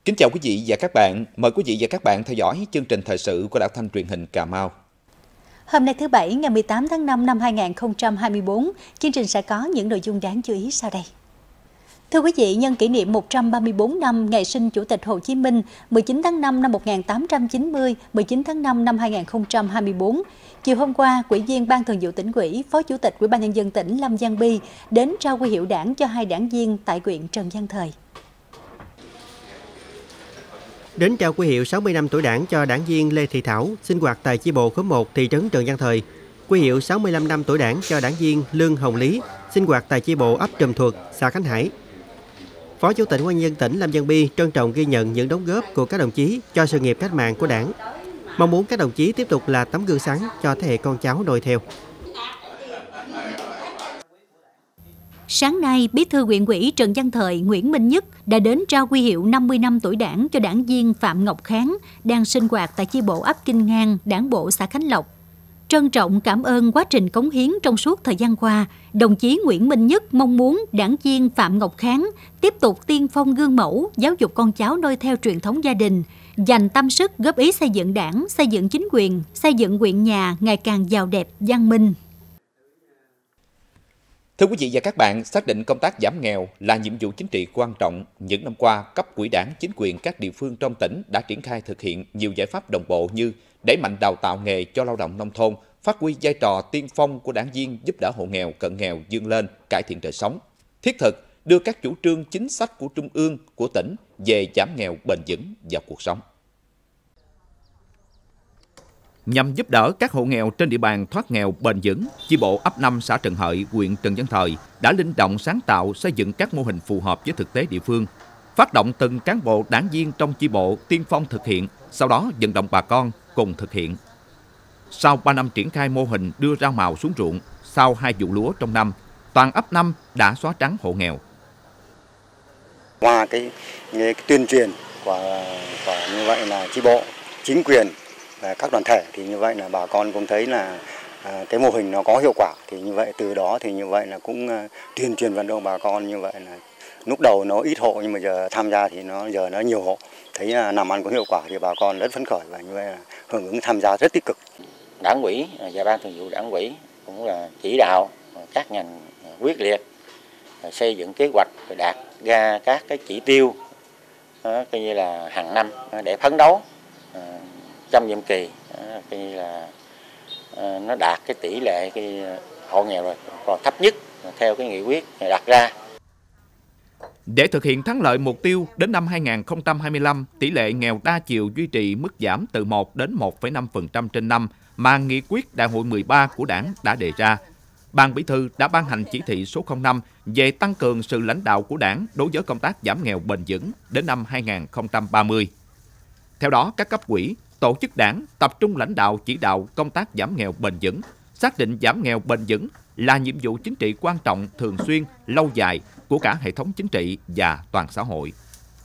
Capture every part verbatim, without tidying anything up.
Kính chào quý vị và các bạn. Mời quý vị và các bạn theo dõi chương trình thời sự của Đài Phát thanh Truyền hình Cà Mau. Hôm nay thứ Bảy, ngày mười tám tháng năm năm hai nghìn không trăm hai mươi tư, chương trình sẽ có những nội dung đáng chú ý sau đây. Thưa quý vị, nhân kỷ niệm một trăm ba mươi tư năm ngày sinh Chủ tịch Hồ Chí Minh, mười chín tháng năm năm một nghìn tám trăm chín mươi, mười chín tháng năm năm hai nghìn không trăm hai mươi tư, chiều hôm qua, Ủy viên Ban Thường vụ Tỉnh ủy, Phó Chủ tịch Ủy ban Nhân dân tỉnh Lâm Giang Bi đến trao huy hiệu Đảng cho hai đảng viên tại huyện Trần Văn Thời. Đến trao huy hiệu sáu mươi năm tuổi Đảng cho đảng viên Lê Thị Thảo, sinh hoạt tại chi bộ khối một thị trấn Trần Văn Thời. Huy hiệu sáu mươi lăm năm tuổi Đảng cho đảng viên Lương Hồng Lý, sinh hoạt tại chi bộ ấp Trùm Thuật, xã Khánh Hải. Phó Chủ tịch Ủy ban nhân dân tỉnh Lâm Giang Bi trân trọng ghi nhận những đóng góp của các đồng chí cho sự nghiệp cách mạng của Đảng. Mong muốn các đồng chí tiếp tục là tấm gương sáng cho thế hệ con cháu noi theo. Sáng nay, Bí thư Huyện ủy Trần Văn Thời Nguyễn Minh Nhất đã đến trao huy hiệu năm mươi năm tuổi Đảng cho đảng viên Phạm Ngọc Kháng đang sinh hoạt tại chi bộ ấp Kinh Ngang, Đảng bộ xã Khánh Lộc. Trân trọng cảm ơn quá trình cống hiến trong suốt thời gian qua, đồng chí Nguyễn Minh Nhất mong muốn đảng viên Phạm Ngọc Kháng tiếp tục tiên phong gương mẫu, giáo dục con cháu noi theo truyền thống gia đình, dành tâm sức góp ý xây dựng Đảng, xây dựng chính quyền, xây dựng huyện nhà ngày càng giàu đẹp, văn minh. Thưa quý vị và các bạn, xác định công tác giảm nghèo là nhiệm vụ chính trị quan trọng. Những năm qua, cấp ủy Đảng, chính quyền các địa phương trong tỉnh đã triển khai thực hiện nhiều giải pháp đồng bộ như đẩy mạnh đào tạo nghề cho lao động nông thôn, phát huy vai trò tiên phong của đảng viên giúp đỡ hộ nghèo, cận nghèo vươn lên, cải thiện đời sống. Thiết thực đưa các chủ trương chính sách của Trung ương, của tỉnh về giảm nghèo bền vững vào cuộc sống. Nhằm giúp đỡ các hộ nghèo trên địa bàn thoát nghèo bền vững, chi bộ ấp năm xã Trần Hợi, huyện Trần Văn Thời đã linh động sáng tạo xây dựng các mô hình phù hợp với thực tế địa phương, phát động từng cán bộ đảng viên trong chi bộ tiên phong thực hiện, sau đó vận động bà con cùng thực hiện. Sau ba năm triển khai mô hình đưa rau màu xuống ruộng, sau hai vụ lúa trong năm, toàn ấp năm đã xóa trắng hộ nghèo. Qua cái, cái tuyên truyền của, của như vậy là chi bộ, chính quyền và các đoàn thể thì như vậy là bà con cũng thấy là à, cái mô hình nó có hiệu quả, thì như vậy từ đó thì như vậy là cũng uh, tuyên truyền vận động bà con. Như vậy là lúc đầu nó ít hộ nhưng mà giờ tham gia thì nó giờ nó nhiều hộ, thấy là làm ăn có hiệu quả thì bà con rất phấn khởi và như vậy là hưởng ứng tham gia rất tích cực. Đảng ủy và ban thường vụ đảng ủy cũng là chỉ đạo các ngành quyết liệt xây dựng kế hoạch đạt ra các cái chỉ tiêu coi như là hàng năm để phấn đấu trong nhiệm kỳ coi như là nó đạt cái tỷ lệ cái hộ nghèo rồi còn thấp nhất theo cái nghị quyết đặt ra. Để thực hiện thắng lợi mục tiêu đến năm hai nghìn không trăm hai mươi lăm, tỷ lệ nghèo đa chiều duy trì mức giảm từ một đến một phẩy năm phần trăm trên năm mà nghị quyết Đại hội mười ba của Đảng đã đề ra. Ban Bí thư đã ban hành chỉ thị số không năm về tăng cường sự lãnh đạo của Đảng đối với công tác giảm nghèo bền vững đến năm hai nghìn không trăm ba mươi. Theo đó, các cấp ủy, tổ chức Đảng tập trung lãnh đạo chỉ đạo công tác giảm nghèo bền vững, xác định giảm nghèo bền vững là nhiệm vụ chính trị quan trọng, thường xuyên, lâu dài của cả hệ thống chính trị và toàn xã hội.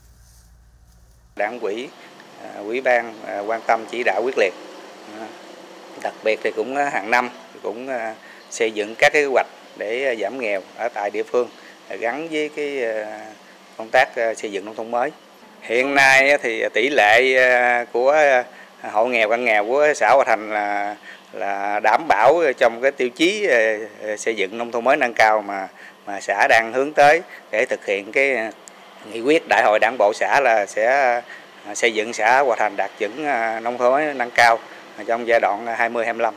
Đảng ủy, ủy ban quan tâm chỉ đạo quyết liệt. Đặc biệt thì cũng hàng năm cũng xây dựng các cái kế hoạch để giảm nghèo ở tại địa phương gắn với cái công tác xây dựng nông thôn mới. Hiện nay thì tỷ lệ của hộ nghèo cận nghèo của xã Hòa Thành là là đảm bảo trong cái tiêu chí xây dựng nông thôn mới nâng cao mà mà xã đang hướng tới để thực hiện cái nghị quyết đại hội đảng bộ xã là sẽ xây dựng xã Hòa Thành đạt chuẩn nông thôn mới nâng cao trong giai đoạn hai mươi hai mươi lăm.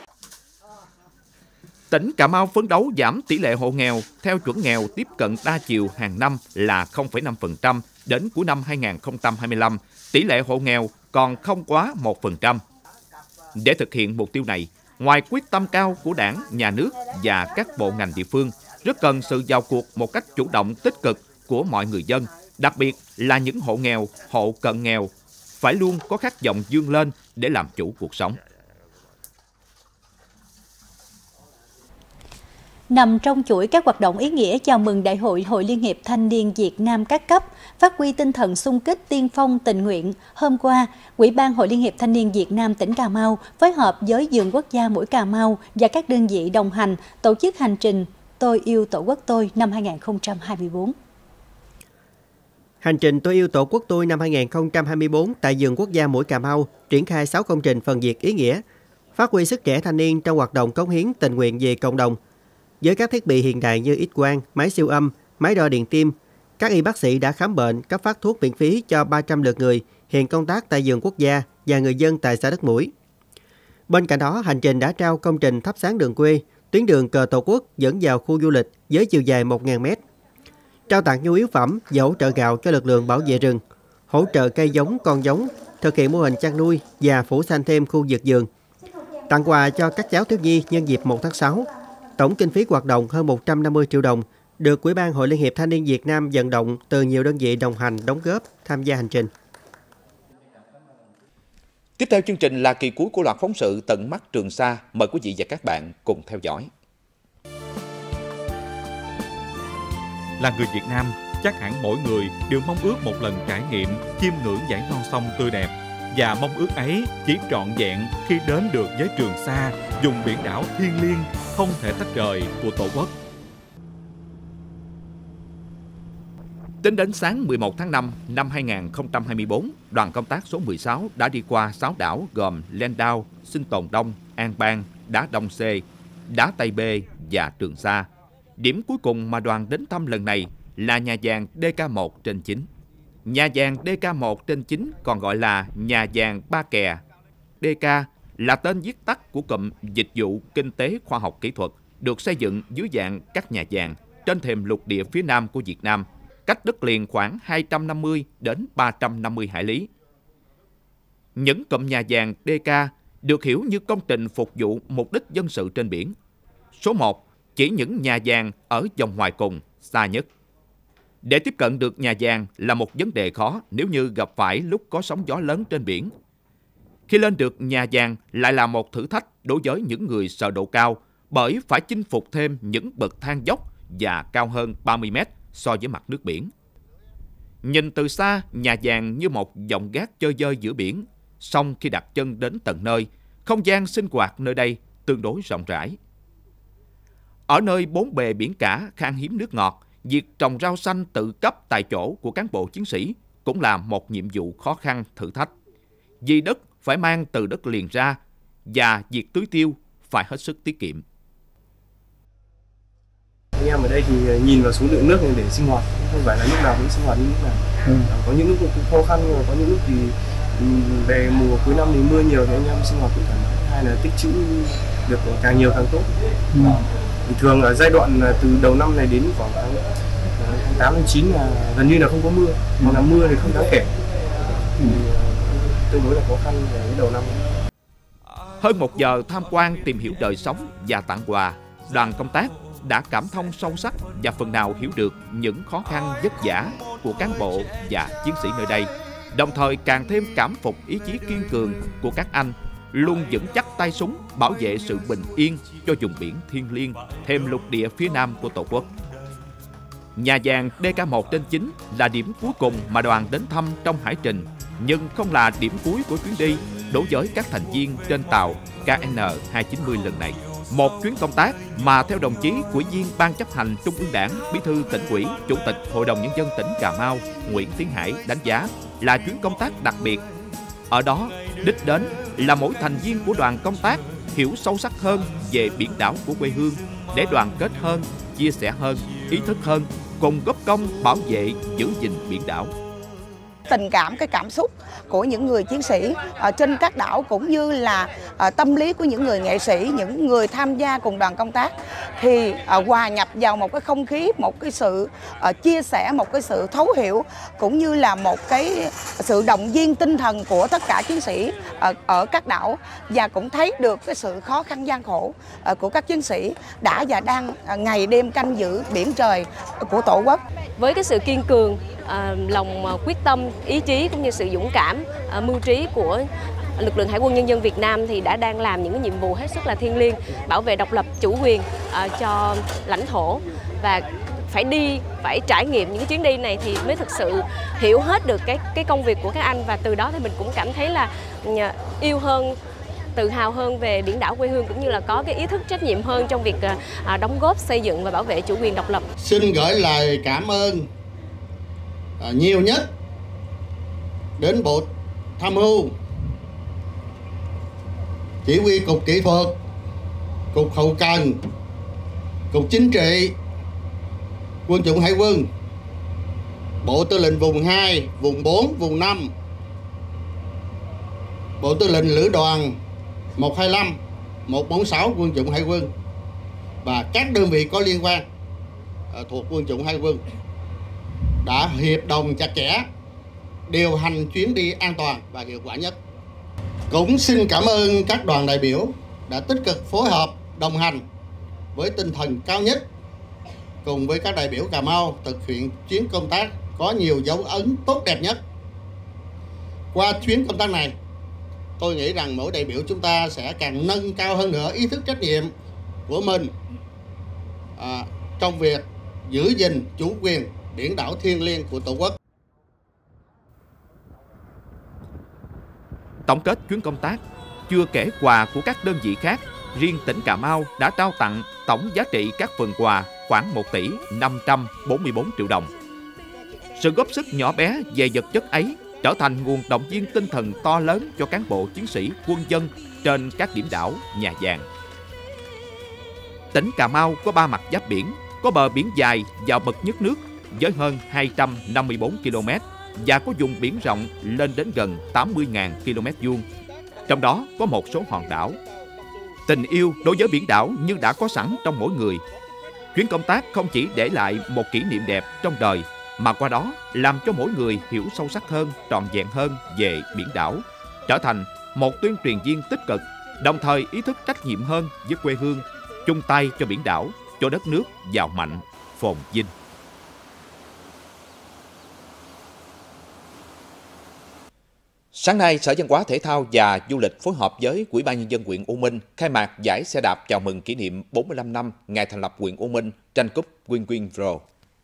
Tỉnh Cà Mau phấn đấu giảm tỷ lệ hộ nghèo theo chuẩn nghèo tiếp cận đa chiều hàng năm là không phẩy năm phần trăm, đến cuối năm hai nghìn không trăm hai mươi lăm, tỷ lệ hộ nghèo còn không quá một phần trăm. Để thực hiện mục tiêu này, ngoài quyết tâm cao của Đảng, Nhà nước và các bộ ngành địa phương, rất cần sự vào cuộc một cách chủ động tích cực của mọi người dân, đặc biệt là những hộ nghèo, hộ cận nghèo, phải luôn có khát vọng vươn lên để làm chủ cuộc sống. Nằm trong chuỗi các hoạt động ý nghĩa chào mừng Đại hội Hội Liên hiệp Thanh niên Việt Nam các cấp, phát huy tinh thần xung kích tiên phong tình nguyện, hôm qua, Ủy ban Hội Liên hiệp Thanh niên Việt Nam tỉnh Cà Mau phối hợp với Vườn Quốc gia Mũi Cà Mau và các đơn vị đồng hành tổ chức hành trình Tôi yêu Tổ quốc tôi năm hai nghìn không trăm hai mươi tư. Hành trình Tôi yêu Tổ quốc tôi năm hai nghìn không trăm hai mươi tư tại vườn quốc gia Mũi Cà Mau triển khai sáu công trình phần việc ý nghĩa, phát huy sức trẻ thanh niên trong hoạt động cống hiến tình nguyện về cộng đồng. Với các thiết bị hiện đại như X-quang, máy siêu âm, máy đo điện tim, các y bác sĩ đã khám bệnh, cấp phát thuốc miễn phí cho ba trăm lượt người hiện công tác tại vườn quốc gia và người dân tại xã Đất Mũi. Bên cạnh đó, hành trình đã trao công trình thắp sáng đường quê, tuyến đường cờ Tổ quốc dẫn vào khu du lịch với chiều dài một nghìn mét. Trao tặng nhu yếu phẩm và hỗ trợ gạo cho lực lượng bảo vệ rừng, hỗ trợ cây giống, con giống, thực hiện mô hình chăn nuôi và phủ xanh thêm khu vực vườn. Tặng quà cho các cháu thiếu nhi nhân dịp một tháng sáu. Tổng kinh phí hoạt động hơn một trăm năm mươi triệu đồng, được Ủy ban Hội Liên hiệp Thanh niên Việt Nam vận động từ nhiều đơn vị đồng hành đóng góp tham gia hành trình. Tiếp theo chương trình là kỳ cuối của loạt phóng sự Tận mắt Trường Sa. Mời quý vị và các bạn cùng theo dõi. Là người Việt Nam, chắc hẳn mỗi người đều mong ước một lần trải nghiệm chiêm ngưỡng dải non sông tươi đẹp. Và mong ước ấy chỉ trọn vẹn khi đến được với Trường Sa, vùng biển đảo thiêng liêng, không thể tách rời của Tổ quốc. Tính đến sáng mười một tháng năm năm hai nghìn không trăm hai mươi tư, đoàn công tác số mười sáu đã đi qua sáu đảo gồm Landau, Sinh Tồn Đông, An Bang, Đá Đông C, Đá Tây B và Trường Sa. Điểm cuối cùng mà đoàn đến thăm lần này là nhà giàn đê ca một trên chín. Nhà giàn đê ca một trên chín còn gọi là nhà giàn Ba Kè. đê ca là tên viết tắt của cụm Dịch vụ Kinh tế Khoa học Kỹ thuật, được xây dựng dưới dạng các nhà giàn trên thềm lục địa phía nam của Việt Nam, cách đất liền khoảng hai trăm năm mươi đến ba trăm năm mươi hải lý. Những cụm nhà giàn đê ca được hiểu như công trình phục vụ mục đích dân sự trên biển. Số một, chỉ những nhà giàn ở vòng ngoài cùng, xa nhất. Để tiếp cận được nhà giàn là một vấn đề khó nếu như gặp phải lúc có sóng gió lớn trên biển. Khi lên được nhà giàn lại là một thử thách đối với những người sợ độ cao, bởi phải chinh phục thêm những bậc thang dốc và cao hơn ba mươi mét so với mặt nước biển. Nhìn từ xa, nhà giàn như một dòng gác chơi dơi giữa biển, song khi đặt chân đến tận nơi, không gian sinh hoạt nơi đây tương đối rộng rãi. Ở nơi bốn bề biển cả khan hiếm nước ngọt, việc trồng rau xanh tự cấp tại chỗ của cán bộ chiến sĩ cũng là một nhiệm vụ khó khăn, thử thách. Vì đất phải mang từ đất liền ra và việc tưới tiêu phải hết sức tiết kiệm. Anh em ở đây thì nhìn vào số lượng nước để sinh hoạt, không phải là lúc nào cũng sinh hoạt như lúc nào. Ừ. Có những lúc cũng khó khăn, nhưng mà có những lúc thì về mùa cuối năm thì mưa nhiều thì anh em sinh hoạt cũng thoải mái. Hay là tích trữ được càng nhiều càng tốt. Ừ. Thì thường ở giai đoạn từ đầu năm này đến khoảng tháng tám đến chín là gần như là không có mưa, mà ừ. là mưa thì không đáng kể. Thì tương đối là khó khăn về cái đầu năm. Hơn một giờ tham quan tìm hiểu đời sống và tặng quà, đoàn công tác đã cảm thông sâu sắc và phần nào hiểu được những khó khăn vất vả của cán bộ và chiến sĩ nơi đây, đồng thời càng thêm cảm phục ý chí kiên cường của các anh luôn vững chắc tay súng bảo vệ sự bình yên cho vùng biển thiêng liêng, thềm lục địa phía nam của Tổ quốc. Nhà giàn đê ca một trên chín là điểm cuối cùng mà đoàn đến thăm trong hải trình, nhưng không là điểm cuối của chuyến đi đối với các thành viên trên tàu K N hai chín mươi lần này. Một chuyến công tác mà theo đồng chí Ủy viên Ban chấp hành Trung ương Đảng, Bí thư Tỉnh ủy, Chủ tịch Hội đồng Nhân dân tỉnh Cà Mau Nguyễn Tiến Hải đánh giá là chuyến công tác đặc biệt. Ở đó, đích đến là mỗi thành viên của đoàn công tác hiểu sâu sắc hơn về biển đảo của quê hương để đoàn kết hơn, chia sẻ hơn, ý thức hơn, cùng góp công bảo vệ, giữ gìn biển đảo. Tình cảm, cái cảm xúc của những người chiến sĩ ở trên các đảo cũng như là uh, tâm lý của những người nghệ sĩ, những người tham gia cùng đoàn công tác thì uh, hòa nhập vào một cái không khí, một cái sự uh, chia sẻ, một cái sự thấu hiểu cũng như là một cái sự động viên tinh thần của tất cả chiến sĩ uh, ở các đảo, và cũng thấy được cái sự khó khăn gian khổ uh, của các chiến sĩ đã và đang uh, ngày đêm canh giữ biển trời của Tổ quốc. Với cái sự kiên cường, À, lòng à, quyết tâm, ý chí cũng như sự dũng cảm, à, mưu trí của lực lượng Hải quân Nhân dân Việt Nam thì đã đang làm những cái nhiệm vụ hết sức là thiêng liêng, bảo vệ độc lập chủ quyền à, cho lãnh thổ, và phải đi, phải trải nghiệm những cái chuyến đi này thì mới thực sự hiểu hết được cái cái công việc của các anh, và từ đó thì mình cũng cảm thấy là yêu hơn, tự hào hơn về biển đảo quê hương, cũng như là có cái ý thức trách nhiệm hơn trong việc à, đóng góp xây dựng và bảo vệ chủ quyền độc lập. Xin gửi lời cảm ơn à, nhiều nhất đến Bộ Tham mưu, Chỉ huy Cục Kỹ thuật, Cục Hậu cần, Cục Chính trị, Quân chủng Hải quân, Bộ Tư lệnh vùng hai, vùng bốn, vùng năm, Bộ Tư lệnh Lữ đoàn một hai năm, một bốn sáu Quân chủng Hải quân và các đơn vị có liên quan thuộc Quân chủng Hải quân đã hiệp đồng chặt chẽ điều hành chuyến đi an toàn và hiệu quả nhất. Cũng xin cảm ơn các đoàn đại biểu đã tích cực phối hợp đồng hành với tinh thần cao nhất cùng với các đại biểu Cà Mau thực hiện chuyến công tác có nhiều dấu ấn tốt đẹp nhất. Qua chuyến công tác này, tôi nghĩ rằng mỗi đại biểu chúng ta sẽ càng nâng cao hơn nữa ý thức trách nhiệm của mình à, trong việc giữ gìn chủ quyền biển đảo thiêng liêng của Tổ quốc. Tổng kết chuyến công tác, chưa kể quà của các đơn vị khác, riêng tỉnh Cà Mau đã trao tặng tổng giá trị các phần quà khoảng một tỷ năm trăm bốn mươi tư triệu đồng. Sự góp sức nhỏ bé về vật chất ấy trở thành nguồn động viên tinh thần to lớn cho cán bộ chiến sĩ quân dân trên các điểm đảo nhà giàn. Tỉnh Cà Mau có ba mặt giáp biển, có bờ biển dài và bậc nhất nước với hơn hai trăm năm mươi tư ki lô mét và có vùng biển rộng lên đến gần tám mươi nghìn ki lô mét vuông. Trong đó có một số hòn đảo. Tình yêu đối với biển đảo như đã có sẵn trong mỗi người. Chuyến công tác không chỉ để lại một kỷ niệm đẹp trong đời, mà qua đó làm cho mỗi người hiểu sâu sắc hơn, trọn vẹn hơn về biển đảo, trở thành một tuyên truyền viên tích cực, đồng thời ý thức trách nhiệm hơn với quê hương, chung tay cho biển đảo, cho đất nước giàu mạnh, phồn vinh. Sáng nay, Sở Văn hóa Thể thao và Du lịch phối hợp với Ủy ban Nhân dân huyện U Minh khai mạc giải xe đạp chào mừng kỷ niệm bốn mươi lăm năm ngày thành lập huyện U Minh, tranh cúp Win Win Pro.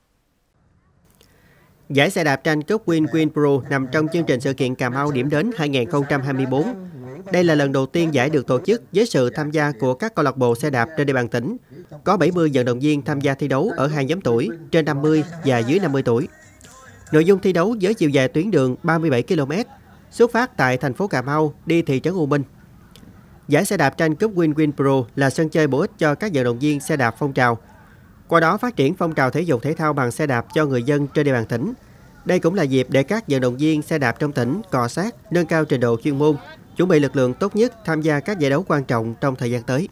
Giải xe đạp tranh cúp Win Win Pro nằm trong chương trình sự kiện Cà Mau điểm đến hai nghìn không trăm hai mươi tư. Đây là lần đầu tiên giải được tổ chức với sự tham gia của các câu lạc bộ xe đạp trên địa bàn tỉnh. Có bảy mươi vận động viên tham gia thi đấu ở hai nhóm tuổi, trên năm mươi và dưới năm mươi tuổi. Nội dung thi đấu với chiều dài tuyến đường ba mươi bảy ki lô mét, xuất phát tại thành phố Cà Mau đi thị trấn U Minh. Giải xe đạp tranh cúp Win Win Pro là sân chơi bổ ích cho các vận động viên xe đạp phong trào. Qua đó phát triển phong trào thể dục thể thao bằng xe đạp cho người dân trên địa bàn tỉnh. Đây cũng là dịp để các vận động viên xe đạp trong tỉnh cọ sát, nâng cao trình độ chuyên môn, chuẩn bị lực lượng tốt nhất tham gia các giải đấu quan trọng trong thời gian tới.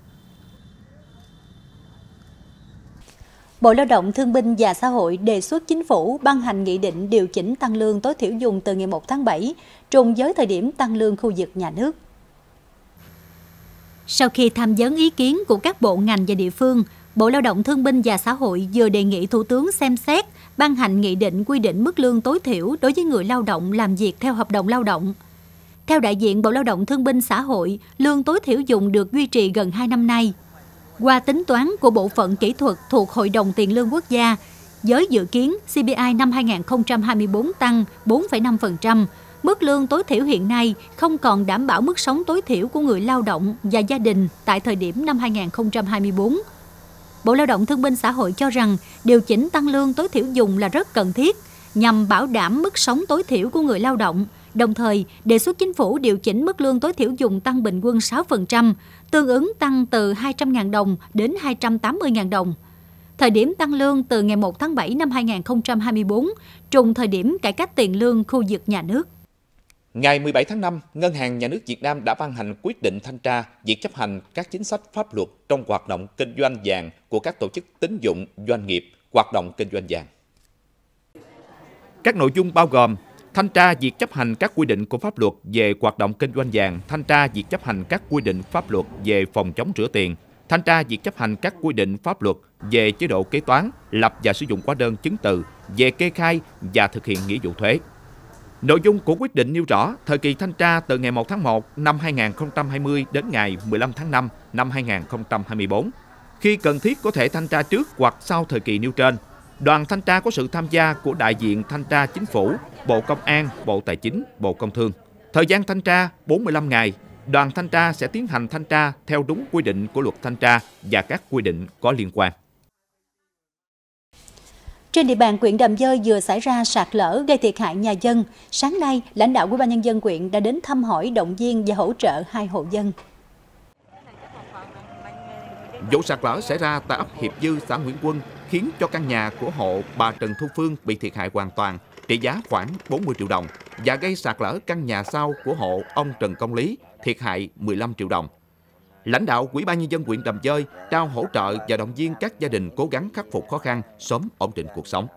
Bộ Lao động Thương binh và Xã hội đề xuất Chính phủ ban hành nghị định điều chỉnh tăng lương tối thiểu vùng từ ngày một tháng bảy, trùng với thời điểm tăng lương khu vực nhà nước. Sau khi tham vấn ý kiến của các bộ ngành và địa phương, Bộ Lao động Thương binh và Xã hội vừa đề nghị Thủ tướng xem xét ban hành nghị định quy định mức lương tối thiểu đối với người lao động làm việc theo hợp đồng lao động. Theo đại diện Bộ Lao động Thương binh Xã hội, lương tối thiểu vùng được duy trì gần hai năm nay. Qua tính toán của Bộ phận Kỹ thuật thuộc Hội đồng Tiền lương Quốc gia, với dự kiến xê pê i năm hai nghìn không trăm hai mươi tư tăng bốn phẩy năm phần trăm, mức lương tối thiểu hiện nay không còn đảm bảo mức sống tối thiểu của người lao động và gia đình tại thời điểm năm hai nghìn không trăm hai mươi tư. Bộ Lao động Thương binh Xã hội cho rằng điều chỉnh tăng lương tối thiểu vùng là rất cần thiết nhằm bảo đảm mức sống tối thiểu của người lao động, đồng thời đề xuất Chính phủ điều chỉnh mức lương tối thiểu vùng tăng bình quân sáu phần trăm, tương ứng tăng từ hai trăm nghìn đồng đến hai trăm tám mươi nghìn đồng. Thời điểm tăng lương từ ngày một tháng bảy năm hai nghìn không trăm hai mươi tư, trùng thời điểm cải cách tiền lương khu vực nhà nước. Ngày mười bảy tháng năm, Ngân hàng Nhà nước Việt Nam đã ban hành quyết định thanh tra việc chấp hành các chính sách pháp luật trong hoạt động kinh doanh vàng của các tổ chức tín dụng, doanh nghiệp hoạt động kinh doanh vàng. Các nội dung bao gồm thanh tra việc chấp hành các quy định của pháp luật về hoạt động kinh doanh vàng, thanh tra việc chấp hành các quy định pháp luật về phòng chống rửa tiền, thanh tra việc chấp hành các quy định pháp luật về chế độ kế toán, lập và sử dụng hóa đơn chứng từ, về kê khai và thực hiện nghĩa vụ thuế. Nội dung của quyết định nêu rõ thời kỳ thanh tra từ ngày một tháng một năm hai nghìn không trăm hai mươi đến ngày mười lăm tháng năm năm hai nghìn không trăm hai mươi tư. Khi cần thiết có thể thanh tra trước hoặc sau thời kỳ nêu trên. Đoàn thanh tra có sự tham gia của đại diện thanh tra Chính phủ, Bộ Công an, Bộ Tài chính, Bộ Công Thương. Thời gian thanh tra bốn mươi lăm ngày. Đoàn thanh tra sẽ tiến hành thanh tra theo đúng quy định của luật thanh tra và các quy định có liên quan. Trên địa bàn huyện Đầm Dơi vừa xảy ra sạt lở gây thiệt hại nhà dân. Sáng nay, lãnh đạo Ủy ban Nhân dân huyện đã đến thăm hỏi, động viên và hỗ trợ hai hộ dân. Vụ sạt lở xảy ra tại ấp Hiệp Dư, xã Nguyễn Quân khiến cho căn nhà của hộ bà Trần Thu Phương bị thiệt hại hoàn toàn, trị giá khoảng bốn mươi triệu đồng, và gây sạt lở căn nhà sau của hộ ông Trần Công Lý, thiệt hại mười lăm triệu đồng. Lãnh đạo Ủy ban Nhân dân huyện Đầm Dơi trao hỗ trợ và động viên các gia đình cố gắng khắc phục khó khăn, sớm ổn định cuộc sống.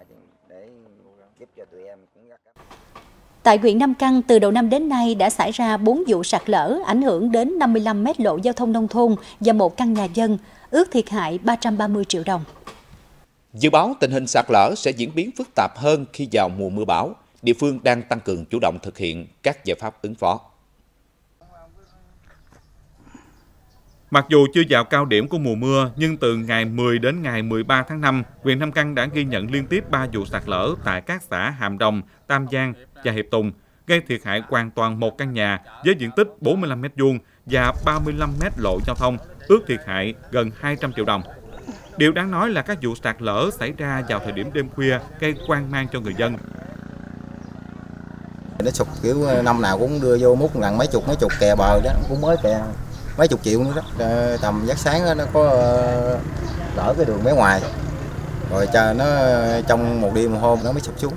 Tại huyện Nam Căn, từ đầu năm đến nay đã xảy ra bốn vụ sạt lở, ảnh hưởng đến năm mươi lăm mét lộ giao thông nông thôn và một căn nhà dân, ước thiệt hại ba trăm ba mươi triệu đồng. Dự báo tình hình sạt lở sẽ diễn biến phức tạp hơn khi vào mùa mưa bão. Địa phương đang tăng cường chủ động thực hiện các giải pháp ứng phó. Mặc dù chưa vào cao điểm của mùa mưa, nhưng từ ngày mười đến ngày mười ba tháng năm, huyện Nam Căn đã ghi nhận liên tiếp ba vụ sạt lở tại các xã Hàm Đồng, Tam Giang và Hiệp Tùng, gây thiệt hại hoàn toàn một căn nhà với diện tích bốn mươi lăm mét vuông và ba mươi lăm mét lộ giao thông, ước thiệt hại gần hai trăm triệu đồng. Điều đáng nói là các vụ sạt lở xảy ra vào thời điểm đêm khuya gây hoang mang cho người dân. Nó sụt kiểu năm nào cũng đưa vô múc gần mấy chục mấy chục kè bờ đó, cũng mới kè mấy chục triệu nữa đó. Tầm giấc sáng nó có lỡ cái đường mé ngoài, rồi chờ nó trong một đêm một hôm nó mới sụp xuống.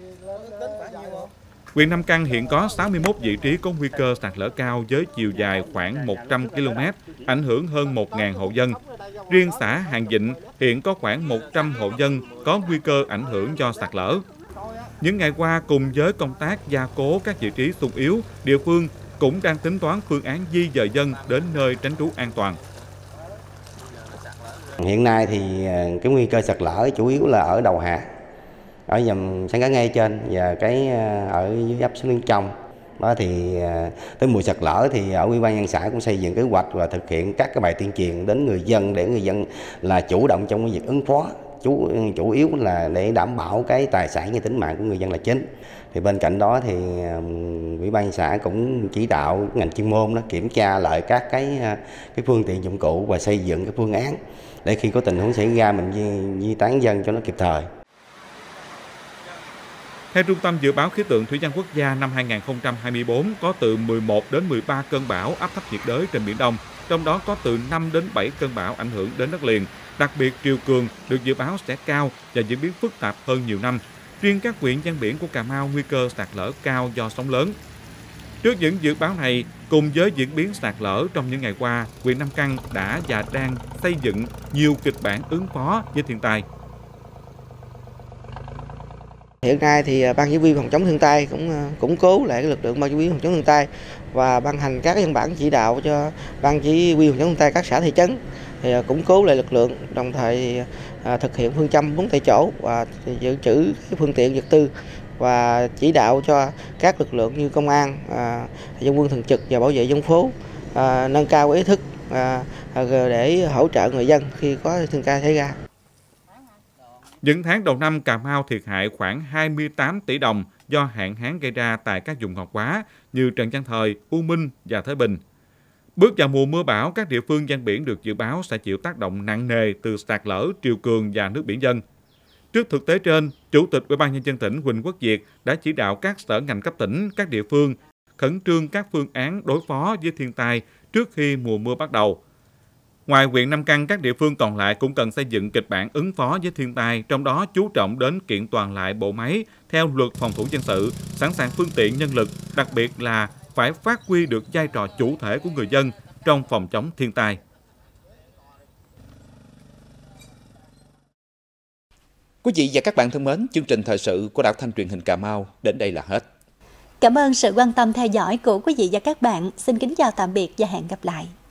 Huyện Nam Căn hiện có sáu mươi mốt vị trí có nguy cơ sạt lở cao với chiều dài khoảng một trăm ki lô mét, ảnh hưởng hơn một nghìn hộ dân. Riêng xã Hàng Vịnh hiện có khoảng một trăm hộ dân có nguy cơ ảnh hưởng do sạt lở. Những ngày qua, cùng với công tác gia cố các vị trí xung yếu, địa phương cũng đang tính toán phương án di dời dân đến nơi tránh trú an toàn. Hiện nay thì cái nguy cơ sạt lở chủ yếu là ở đầu hạ, ở dầm sân cá ngay trên và cái ở dưới ấp Suối Liên Trong. Đó thì tới mùa sạt lở thì ở Ủy ban nhân xã cũng xây dựng kế hoạch và thực hiện các cái bài tuyên truyền đến người dân để người dân là chủ động trong cái việc ứng phó. Chủ chủ yếu là để đảm bảo cái tài sản và tính mạng của người dân là chính. Thì bên cạnh đó thì Ủy ban xã cũng chỉ đạo ngành chuyên môn đó kiểm tra lại các cái cái phương tiện dụng cụ và xây dựng cái phương án để khi có tình huống xảy ra mình di, di tán dân cho nó kịp thời. Theo Trung tâm Dự báo Khí tượng Thủy văn Quốc gia, năm hai nghìn không trăm hai mươi tư có từ mười một đến mười ba cơn bão áp thấp nhiệt đới trên Biển Đông, trong đó có từ năm đến bảy cơn bão ảnh hưởng đến đất liền. Đặc biệt, triều cường được dự báo sẽ cao và diễn biến phức tạp hơn nhiều năm. Riêng các huyện ven biển của Cà Mau nguy cơ sạt lở cao do sóng lớn. Trước những dự báo này, cùng với diễn biến sạt lở trong những ngày qua, huyện Nam Căn đã và đang xây dựng nhiều kịch bản ứng phó với thiên tai. Hiện nay thì Ban Chỉ huy phòng chống thiên tai cũng củng cố lại cái lực lượng Ban Chỉ huy phòng chống thiên tai và ban hành các văn bản chỉ đạo cho Ban Chỉ huy phòng chống thiên tai các xã thị trấn thì củng cố lại lực lượng, đồng thời à, thực hiện phương châm bốn tại chỗ và dự trữ phương tiện vật tư và chỉ đạo cho các lực lượng như công an, à, dân quân thường trực và bảo vệ dân phố à, nâng cao ý thức à, để hỗ trợ người dân khi có thiên tai xảy ra. Những tháng đầu năm, Cà Mau thiệt hại khoảng hai mươi tám tỷ đồng do hạn hán gây ra tại các vùng ngọt hóa như Trần Văn Thời, U Minh và Thới Bình. Bước vào mùa mưa bão, các địa phương ven biển được dự báo sẽ chịu tác động nặng nề từ sạt lở, triều cường và nước biển dâng. Trước thực tế trên, Chủ tịch Ủy ban nhân dân tỉnh Huỳnh Quốc Việt đã chỉ đạo các sở ngành cấp tỉnh, các địa phương khẩn trương các phương án đối phó với thiên tai trước khi mùa mưa bắt đầu. Ngoài huyện Nam Căn, các địa phương còn lại cũng cần xây dựng kịch bản ứng phó với thiên tai, trong đó chú trọng đến kiện toàn lại bộ máy theo luật phòng thủ dân sự, sẵn sàng phương tiện nhân lực, đặc biệt là phải phát huy được vai trò chủ thể của người dân trong phòng chống thiên tai. Quý vị và các bạn thân mến, chương trình thời sự của Đài Thanh truyền hình Cà Mau đến đây là hết. Cảm ơn sự quan tâm theo dõi của quý vị và các bạn. Xin kính chào tạm biệt và hẹn gặp lại.